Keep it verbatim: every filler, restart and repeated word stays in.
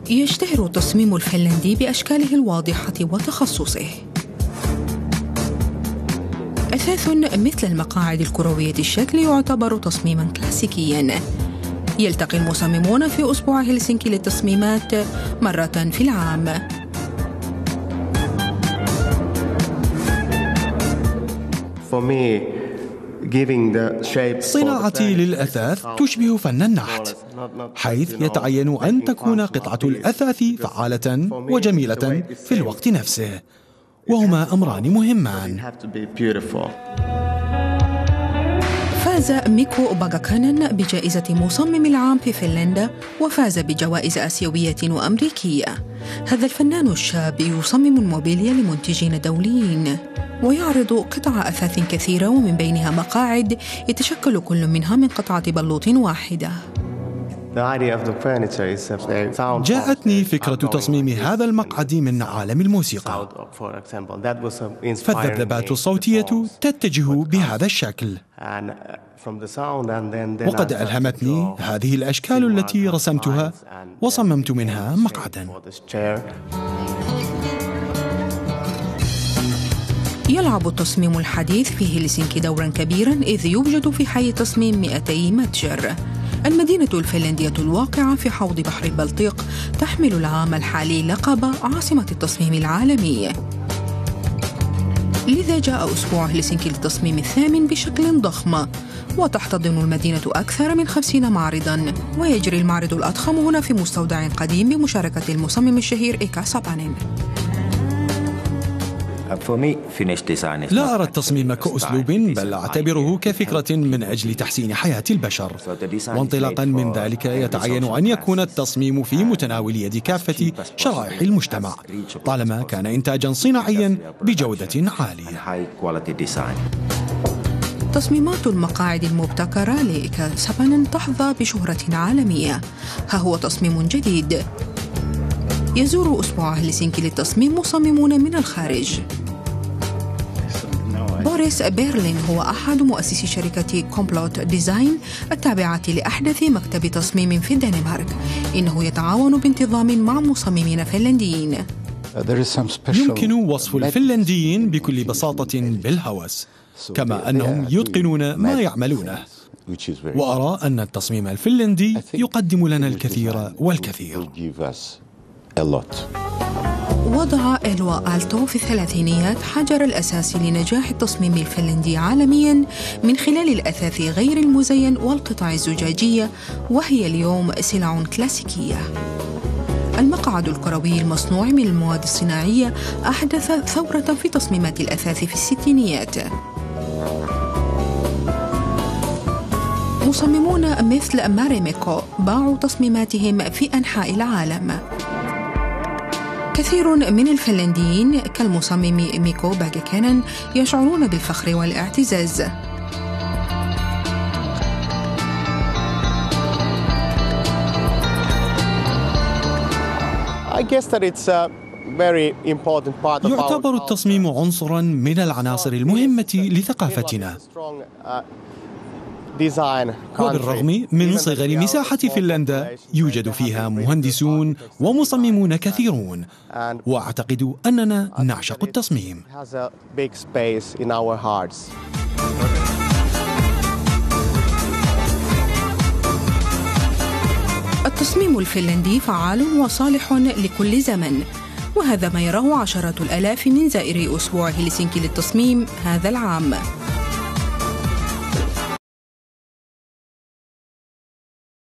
يشتهر التصميم الفنلندي بأشكاله الواضحة وتخصصه. أثاث مثل المقاعد الكروية الشكل يعتبر تصميماً كلاسيكياً. يلتقي المصممون في أسبوع هلسنكي للتصميمات مرة في العام. صناعتي للأثاث تشبه فن النحت، حيث يتعين أن تكون قطعة الأثاث فعالة وجميلة في الوقت نفسه، وهما أمران مهمان. فاز ميكو باغاكانن بجائزة مصمم العام في فنلندا، وفاز بجوائز آسيوية وأمريكية. هذا الفنان الشاب يصمم الموبيليا لمنتجين دوليين، ويعرض قطع أثاث كثيرة، ومن بينها مقاعد يتشكل كل منها من قطعة بلوط واحدة. جاءتني فكرة تصميم هذا المقعد من عالم الموسيقى، فالذبذبات الصوتية تتجه بهذا الشكل، وقد ألهمتني هذه الأشكال التي رسمتها وصممت منها مقعدا. يلعب التصميم الحديث في هلسنكي دورا كبيرا، إذ يوجد في حي تصميم مئتي متجر. المدينة الفنلندية الواقعة في حوض بحر البلطيق تحمل العام الحالي لقب عاصمة التصميم العالمي. لذا جاء أسبوع هلسنكي للتصميم الثامن بشكل ضخم، وتحتضن المدينة أكثر من خمسين معرضاً. ويجري المعرض الأضخم هنا في مستودع قديم بمشاركة المصمم الشهير إيكا سابانين. لا أرى التصميم كأسلوب، بل أعتبره كفكرة من أجل تحسين حياة البشر، وانطلاقا من ذلك يتعين أن يكون التصميم في متناول يد كافة شرائح المجتمع، طالما كان إنتاجا صناعيا بجودة عالية. تصميمات المقاعد المبتكرة لإيكا سابانين تحظى بشهرة عالمية. ها هو تصميم جديد. يزور أسبوع هلسنكي للتصميم مصممون من الخارج. بوريس بيرلين هو أحد مؤسسي شركة كومبلوت ديزاين التابعة لأحدث مكتب تصميم في الدنمارك. إنه يتعاون بانتظام مع مصممين فنلنديين. يمكن وصف الفنلنديين بكل بساطة بالهوس، كما أنهم يتقنون ما يعملونه، وأرى أن التصميم الفنلندي يقدم لنا الكثير والكثير. وضع إلوا آلتو في الثلاثينيات حجر الأساس لنجاح التصميم الفنلندي عالمياً من خلال الأثاث غير المزين والقطع الزجاجية، وهي اليوم سلع كلاسيكية. المقعد الكروي المصنوع من المواد الصناعية أحدث ثورة في تصميمات الأثاث في الستينيات. مصممون مثل ماريميكو باعوا تصميماتهم في أنحاء العالم. كثير من الفنلنديين كالمصمم ميكو باغاكانن يشعرون بالفخر والاعتزاز. يعتبر التصميم عنصراً من العناصر المهمة لثقافتنا، وبالرغم من صغر مساحة فنلندا يوجد فيها مهندسون ومصممون كثيرون، وأعتقد أننا نعشق التصميم. التصميم الفنلندي فعال وصالح لكل زمن، وهذا ما يراه عشرات الآلاف من زائري أسبوع هلسنكي للتصميم هذا العام.